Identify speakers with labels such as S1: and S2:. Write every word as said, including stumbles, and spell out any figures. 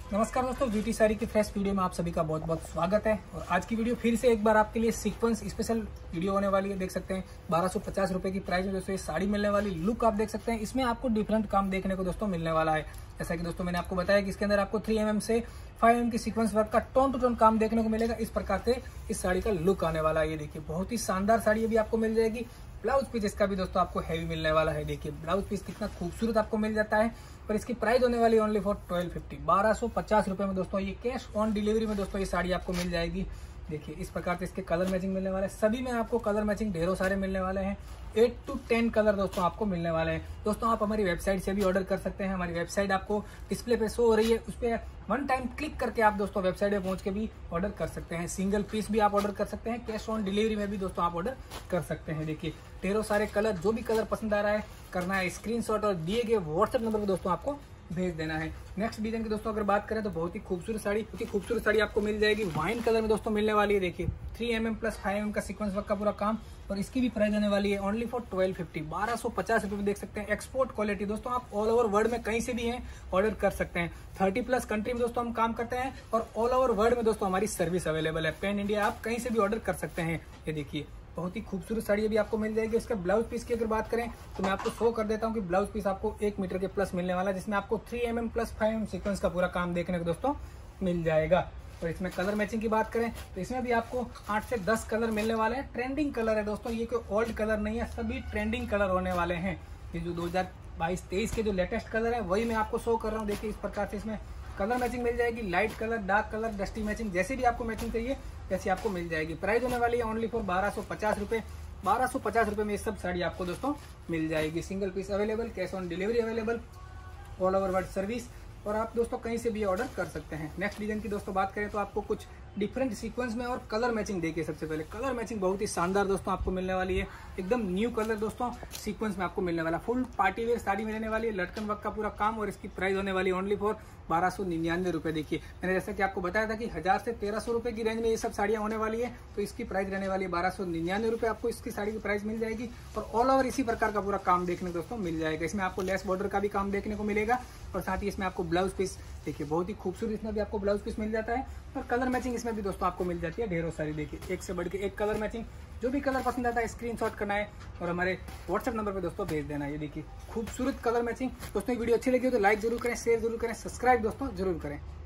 S1: नमस्कार दोस्तों, ब्यूटी साड़ी की फ्रेश वीडियो में आप सभी का बहुत बहुत स्वागत है। और आज की वीडियो फिर से एक बार आपके लिए सीक्वेंस स्पेशल वीडियो होने वाली है। देख सकते हैं बारह सौ पचास रुपए की प्राइस में दोस्तों ये साड़ी मिलने वाली। लुक आप देख सकते हैं, इसमें आपको डिफरेंट काम देखने को दोस्तों मिलने वाला है। जैसा कि दोस्तों मैंने आपको बताया कि इसके अंदर आपको थ्री एम एम से फाइव एम की सीक्वेंस वर्क का टोन टू टोन काम देखने को मिलेगा। इस प्रकार से इस साड़ी का लुक आने वाला है। ये देखिए बहुत ही शानदार साड़ी अभी आपको मिल जाएगी। ब्लाउज पीस इसका भी दोस्तों आपको हैवी मिलने वाला है। देखिए ब्लाउज पीस कितना खूबसूरत आपको मिल जाता है। पर इसकी प्राइस होने वाली ओनली फॉर ट्वेल्व फिफ्टी बारह सौ पचास रुपए में दोस्तों ये कैश ऑन डिलीवरी में दोस्तों ये साड़ी आपको मिल जाएगी। देखिए इस प्रकार से इसके कलर मैचिंग मिलने वाले हैं। सभी में आपको कलर मैचिंग ढेरों सारे मिलने वाले हैं। एट टू टेन कलर दोस्तों आपको मिलने वाले हैं। दोस्तों आप हमारी वेबसाइट से भी ऑर्डर कर सकते हैं। हमारी वेबसाइट आपको डिस्प्ले पे शो हो रही है, उस पर वन टाइम क्लिक करके आप दोस्तों वेबसाइट पे पहुंच के भी ऑर्डर कर सकते हैं। सिंगल पीस भी आप ऑर्डर कर सकते हैं। कैश ऑन डिलीवरी में भी दोस्तों आप ऑर्डर कर सकते हैं। देखिए ढेरों सारे कलर, जो भी कलर पसंद आ रहा है करना है स्क्रीनशॉट और दिए गए व्हाट्सएप नंबर पर दोस्तों आपको भेज देना है। नेक्स्ट डिजाइन की दोस्तों अगर बात करें तो बहुत ही खूबसूरत साड़ी बहुत ही खूबसूरत साड़ी आपको मिल जाएगी। वाइन कलर में दोस्तों मिलने वाली है। देखिए three M M plus five M M का सीक्वेंस वर्क का पूरा काम। और इसकी भी प्राइस आने वाली है ओनली फॉर ट्वेल्व फिफ्टी बारह सौ पचास रुपए में देख सकते हैं। एक्सपोर्ट क्वालिटी दोस्तों, आप ऑल ओवर वर्ल्ड में कहीं से भी हैं ऑर्डर कर सकते हैं। थर्टी प्लस कंट्री में दोस्तों हम काम करते हैं और ऑल ओवर वर्ल्ड में दोस्तों हमारी सर्विस अवेलेबल है। पैन इंडिया आप कहीं से भी ऑर्डर कर सकते हैं। ये देखिए बहुत ही खूबसूरत साड़ी अभी आपको मिल जाएगी। इसका ब्लाउज पीस की अगर बात करें तो मैं आपको शो कर देता हूं कि ब्लाउज पीस आपको एक मीटर के प्लस मिलने वाला है, जिसमें आपको three M M plus five M sequence का पूरा काम देखने को दोस्तों मिल जाएगा। और इसमें कलर मैचिंग की बात करें तो इसमें भी आपको आठ से दस कलर मिलने वाले हैं। ट्रेंडिंग कलर है दोस्तों, ये कोई ओल्ड कलर नहीं है, सभी ट्रेंडिंग कलर होने वाले हैं। ये जो दो हजार बाईस तेईस के जो लेटेस्ट कलर है वही मैं आपको शो कर रहा हूँ। देखिए इस प्रकार से इसमें कलर मैचिंग मिल जाएगी। Light colour, dark colour, dusty matching, जैसे भी आपको मैचिंग चाहिए वैसी आपको मिल जाएगी। प्राइस होने वाली है ओनली फॉर बारह सौ पचास रुपए बारह सौ पचास रुपए में ये सब साड़ी आपको दोस्तों मिल जाएगी। Single piece available, cash on delivery available, all over world service, और आप दोस्तों कहीं से भी ऑर्डर कर सकते हैं। नेक्स्ट डिजाइन की दोस्तों बात करें तो आपको कुछ डिफरेंट सीक्वेंस में और कलर मैचिंग देखिए। सबसे पहले कलर मैचिंग बहुत ही शानदार दोस्तों आपको मिलने वाली है। एकदम न्यू कलर दोस्तों सीक्वेंस में आपको मिलने वाला। फुल पार्टी वेयर साड़ी मिलने वाली है, लटकन वर्क का पूरा काम। और इसकी प्राइस होने वाली ओनली फॉर बारह सौ निन्यानवे रुपए। देखिए मैंने जैसा कि आपको बताया था कि हजार से तेरह सौ रुपए की रेंज में ये सब साड़ियां होने वाली है, तो इसकी प्राइस रहने वाली है बारह सौ निन्यानवे रुपए। आपको इसकी साड़ी की प्राइस मिल जाएगी और ऑल ओवर इसी प्रकार का पूरा काम देखने को दोस्तों मिल जाएगा। इसमें आपको लेस बॉर्डर का भी काम देखने को मिलेगा और साथ ही इसमें आपको ब्लाउज पीस देखिए बहुत ही खूबसूरत इसमें भी आपको ब्लाउज पीस मिल जाता है। और कलर मैचिंग इसमें भी दोस्तों आपको मिल जाती है ढेरों सारी। देखिए एक से बढ़ के एक कलर मैचिंग, जो भी कलर पसंद आता है स्क्रीनशॉट करना है और हमारे व्हाट्सएप नंबर पे दोस्तों भेज देना है। ये देखिए खूबसूरत कलर मैचिंग। दोस्तों वीडियो अच्छी लगी हो तो लाइक जरूर करें, शेयर जरूर करें, सब्सक्राइब दोस्तों जरूर करें।